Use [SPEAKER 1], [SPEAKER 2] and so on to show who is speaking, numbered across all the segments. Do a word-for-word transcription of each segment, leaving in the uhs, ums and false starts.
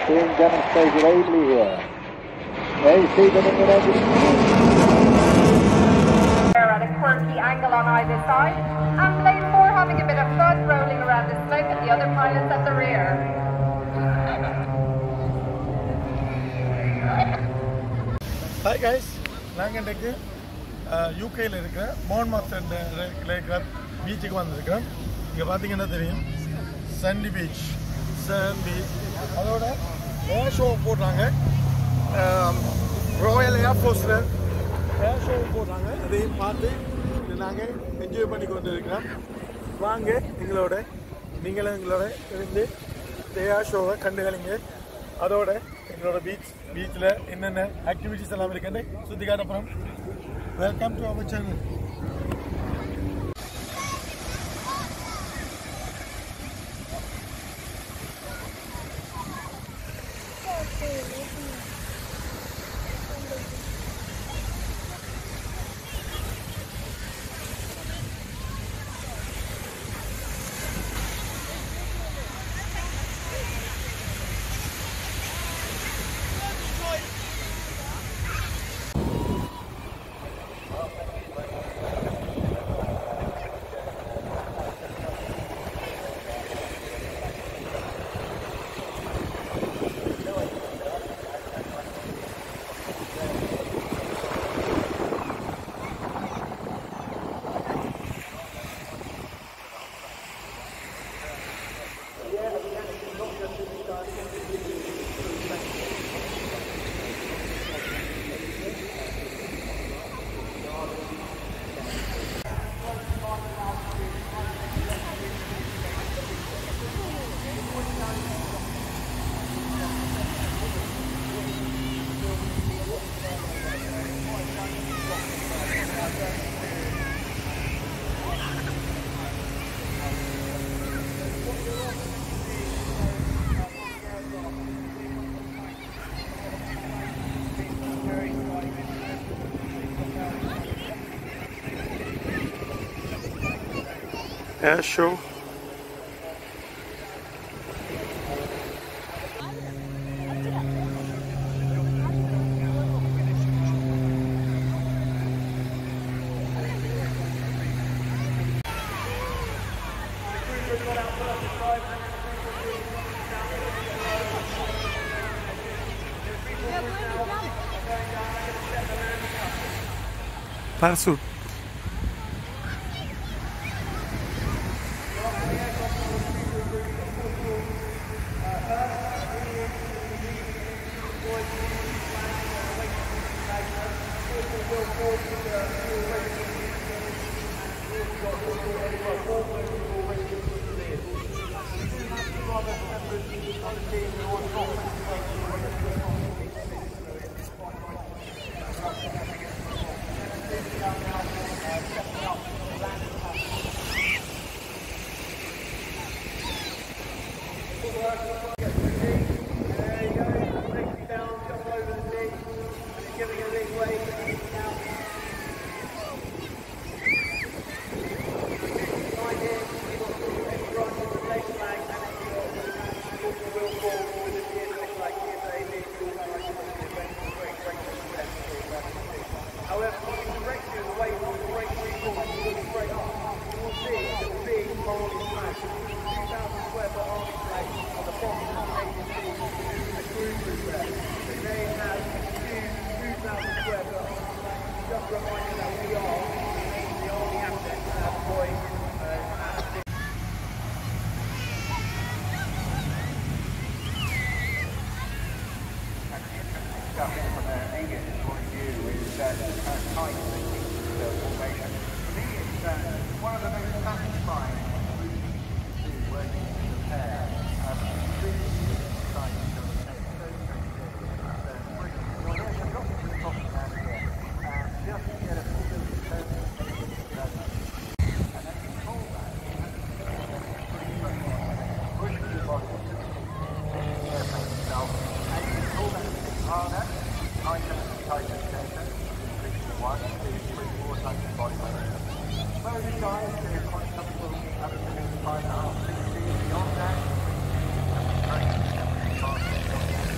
[SPEAKER 1] being demonstrated ably here. They see them in the negative.
[SPEAKER 2] They're at a quirky angle on either side, and plane four having a bit of fun rolling around the slope with the other pilots at the rear.
[SPEAKER 3] Hi guys, நாங்கள் இன்றைக்கு யூகேயில் இருக்கிற Bournemouth பீச்சுக்கு வந்திருக்கிறோம். இங்கே பார்த்தீங்கன்னா தெரியும் சண்டி beach sand beach. அதோட air show போடுறாங்க, ராயல் ஏர்ஃபோர்ஸில் ஏர் ஷோ போடுறாங்க. அதையும் பார்த்து நாங்கள் என்ஜாய் பண்ணி கொண்டு இருக்கிறோம். வாங்க எங்களோட நீங்களும் எங்களோட இருந்து இந்த ஏர் ஷோவை கண்டுகளிங்க. அதோட எங்களோட பீச் பீச்சில் என்னென்ன ஆக்டிவிட்டிஸ் எல்லாம் இருக்குன்னு சுற்றி காட்டப்புறம். Welcome to our channel. Air show. Parachute.
[SPEAKER 4] From an aviation point of view is uh, the kind of tight thinking uh, formation. For me, it's uh, one of the most satisfying to working in the pair. Um, it's really exciting to take so many days. It's brilliant. You're there, you've got to the top of that here. And just to get a full view of the turn, and then control that. Push the body into the airplane itself. And you control that a bit harder. Tighten and tighten the center. Increase the one, two, three, four times the body weight. Slowly guys, they're quite comfortable up to five and a half, six feet beyond that. Great.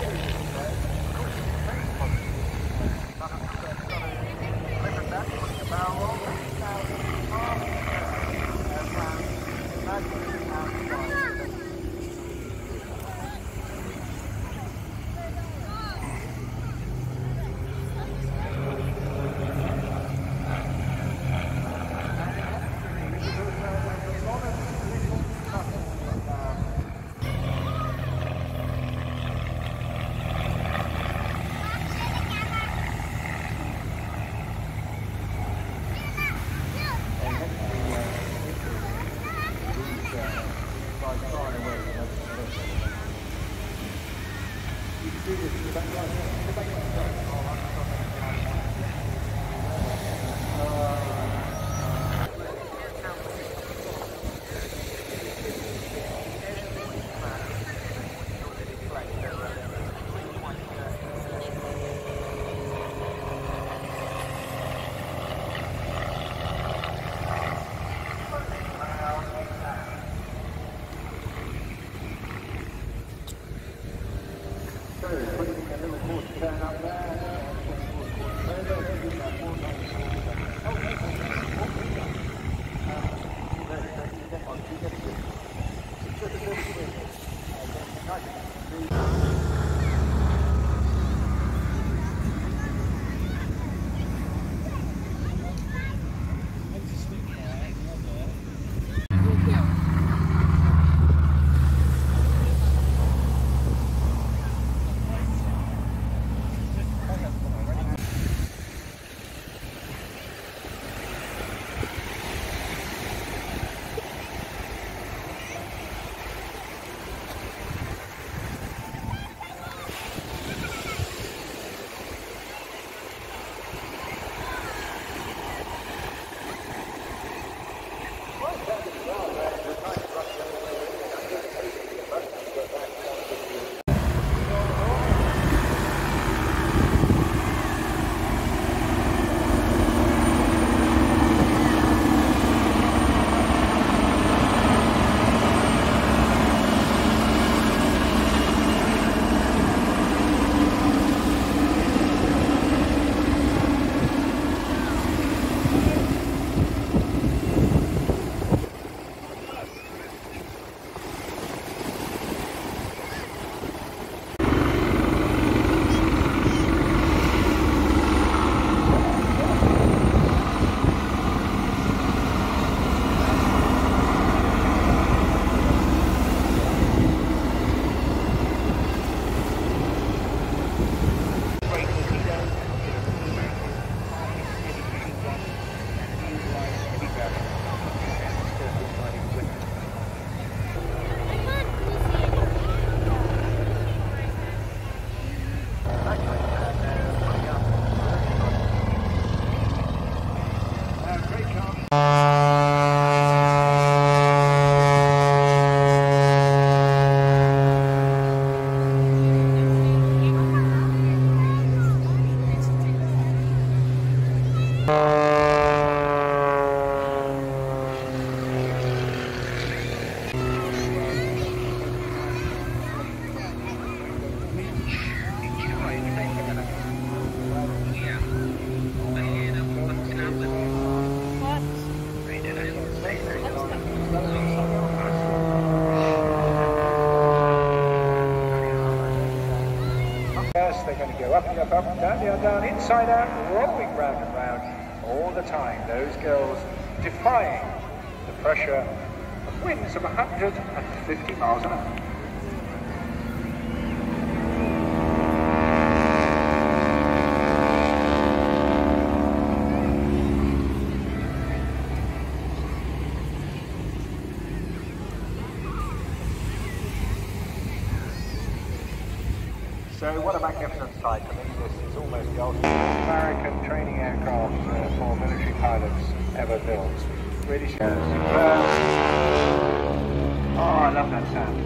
[SPEAKER 4] First, they're going to go up and up, up and down, down, down, inside out, rolling round and round all the time. Those girls defying the pressure of winds of one hundred fifty miles an hour. So what a magnificent sight. I mean, this is almost the ultimate American training aircraft uh, for military pilots ever built. Really superb. Oh, I love that sound.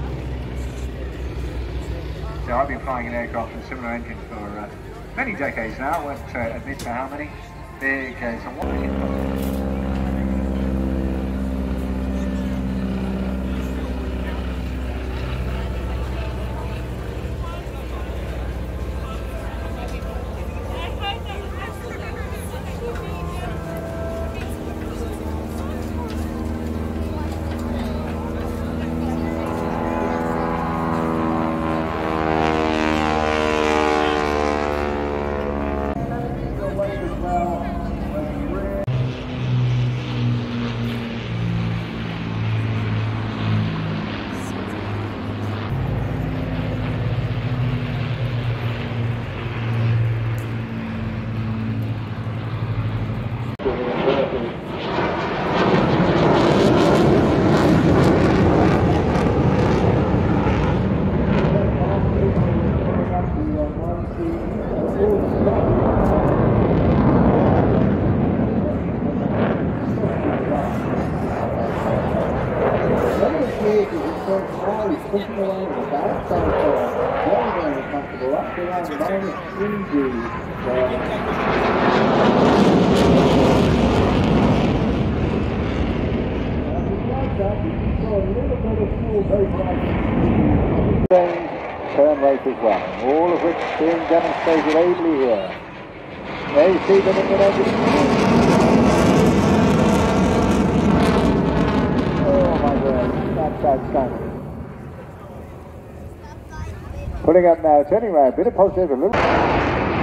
[SPEAKER 4] So I've been flying an aircraft with a similar engine for uh, many decades now. I won't uh, admit to how many. Big uh, it's a wonderful.
[SPEAKER 1] Pushing along the back side there. Very, very comfortable. Up to around minus three degrees. Turn right as well, all of which being demonstrated ably here. There you see them in the negative. Oh my God, that's outstanding. Putting up now, turning around, bit of positive, a little.